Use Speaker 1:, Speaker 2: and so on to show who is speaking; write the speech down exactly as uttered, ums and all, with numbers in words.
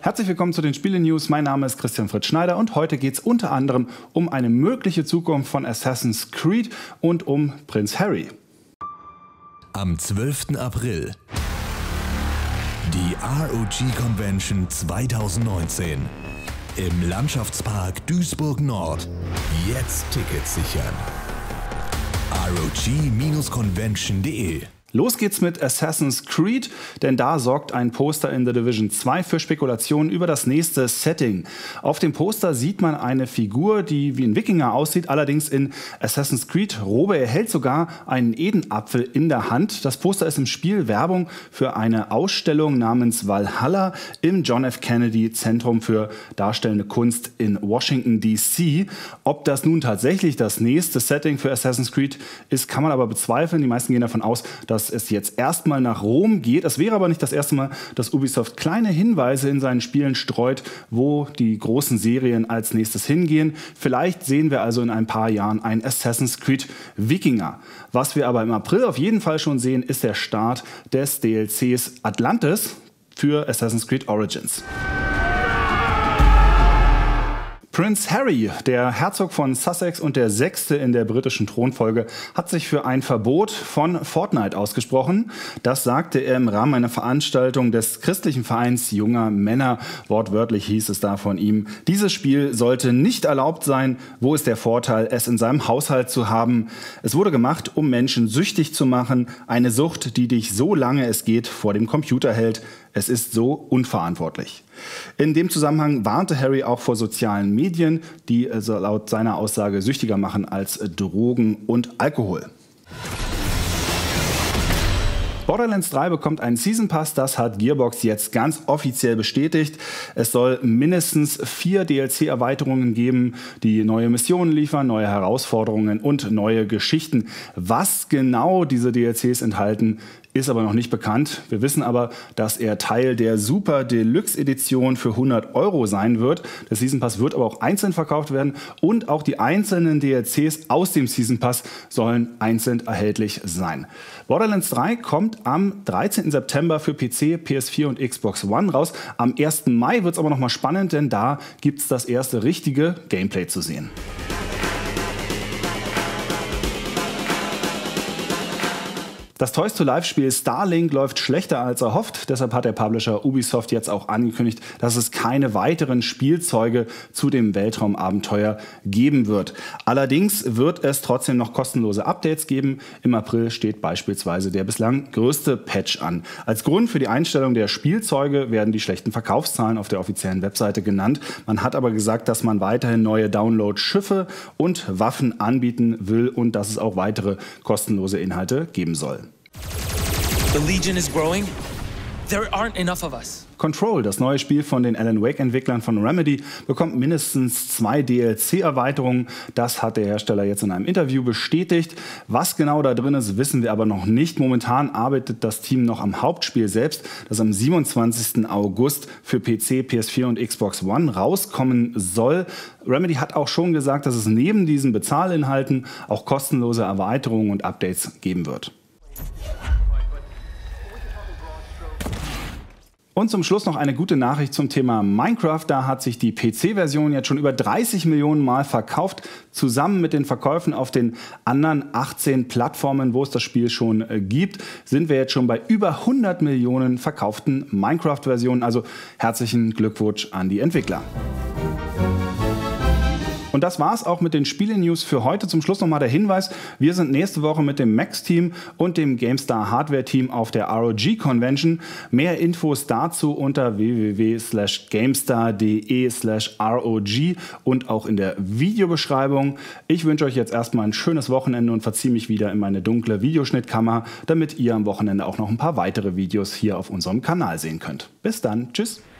Speaker 1: Herzlich willkommen zu den Spiele-News. Mein Name ist Christian Fritz Schneider und heute geht es unter anderem um eine mögliche Zukunft von Assassin's Creed und um Prinz Harry.
Speaker 2: Am zwölften April. Die R O G Convention zweitausendneunzehn. Im Landschaftspark Duisburg Nord. Jetzt Tickets sichern. R O G Convention punkt de.
Speaker 1: Los geht's mit Assassin's Creed, denn da sorgt ein Poster in The Division zwei für Spekulationen über das nächste Setting. Auf dem Poster sieht man eine Figur, die wie ein Wikinger aussieht, allerdings in Assassin's Creed Robe. Er hält sogar einen Edenapfel in der Hand. Das Poster ist im Spiel Werbung für eine Ausstellung namens Valhalla im John F. Kennedy Zentrum für Darstellende Kunst in Washington D C. Ob das nun tatsächlich das nächste Setting für Assassin's Creed ist, kann man aber bezweifeln. Die meisten gehen davon aus, dass dass es jetzt erstmal nach Rom geht. Es wäre aber nicht das erste Mal, dass Ubisoft kleine Hinweise in seinen Spielen streut, wo die großen Serien als nächstes hingehen. Vielleicht sehen wir also in ein paar Jahren ein Assassin's Creed Wikinger. Was wir aber im April auf jeden Fall schon sehen, ist der Start des D L Cs Atlantis für Assassin's Creed Origins. Prinz Harry, der Herzog von Sussex und der Sechste in der britischen Thronfolge, hat sich für ein Verbot von Fortnite ausgesprochen. Das sagte er im Rahmen einer Veranstaltung des christlichen Vereins junger Männer. Wortwörtlich hieß es da von ihm: Dieses Spiel sollte nicht erlaubt sein. Wo ist der Vorteil, es in seinem Haushalt zu haben? Es wurde gemacht, um Menschen süchtig zu machen. Eine Sucht, die dich so lange es geht vor dem Computer hält. Es ist so unverantwortlich. In dem Zusammenhang warnte Harry auch vor sozialen Medien, die also laut seiner Aussage süchtiger machen als Drogen und Alkohol. Borderlands drei bekommt einen Season Pass, das hat Gearbox jetzt ganz offiziell bestätigt. Es soll mindestens vier D L C-Erweiterungen geben, die neue Missionen liefern, neue Herausforderungen und neue Geschichten. Was genau diese D L Cs enthalten, ist aber noch nicht bekannt. Wir wissen aber, dass er Teil der Super Deluxe Edition für hundert Euro sein wird. Der Season Pass wird aber auch einzeln verkauft werden und auch die einzelnen D L Cs aus dem Season Pass sollen einzeln erhältlich sein. Borderlands drei kommt am dreizehnten September für P C, P S vier und Xbox One raus. Am ersten Mai wird es aber noch mal spannend, denn da gibt es das erste richtige Gameplay zu sehen. Das Toys-to-Life-Spiel Starlink läuft schlechter als erhofft. Deshalb hat der Publisher Ubisoft jetzt auch angekündigt, dass es keine weiteren Spielzeuge zu dem Weltraumabenteuer geben wird. Allerdings wird es trotzdem noch kostenlose Updates geben. Im April steht beispielsweise der bislang größte Patch an. Als Grund für die Einstellung der Spielzeuge werden die schlechten Verkaufszahlen auf der offiziellen Webseite genannt. Man hat aber gesagt, dass man weiterhin neue Download-Schiffe und Waffen anbieten will und dass es auch weitere kostenlose Inhalte geben soll.
Speaker 3: The Legion is growing. There aren't enough of us.
Speaker 1: Control, das neue Spiel von den Alan Wake-Entwicklern von Remedy, bekommt mindestens zwei D L C-Erweiterungen. Das hat der Hersteller jetzt in einem Interview bestätigt. Was genau da drin ist, wissen wir aber noch nicht. Momentan arbeitet das Team noch am Hauptspiel selbst, das am siebenundzwanzigsten August für P C, P S vier und Xbox One rauskommen soll. Remedy hat auch schon gesagt, dass es neben diesen Bezahlinhalten auch kostenlose Erweiterungen und Updates geben wird. Und zum Schluss noch eine gute Nachricht zum Thema Minecraft. Da hat sich die P C-Version jetzt schon über dreißig Millionen Mal verkauft. Zusammen mit den Verkäufen auf den anderen achtzehn Plattformen, wo es das Spiel schon äh, gibt, sind wir jetzt schon bei über hundert Millionen verkauften Minecraft-Versionen. Also herzlichen Glückwunsch an die Entwickler. Und das war's auch mit den Spiele-News für heute. Zum Schluss nochmal der Hinweis: Wir sind nächste Woche mit dem Max-Team und dem GameStar Hardware-Team auf der R O G Convention. Mehr Infos dazu unter w w w slash gamestar punkt de slash R O G und auch in der Videobeschreibung. Ich wünsche euch jetzt erstmal ein schönes Wochenende und verziehe mich wieder in meine dunkle Videoschnittkammer, damit ihr am Wochenende auch noch ein paar weitere Videos hier auf unserem Kanal sehen könnt. Bis dann, tschüss!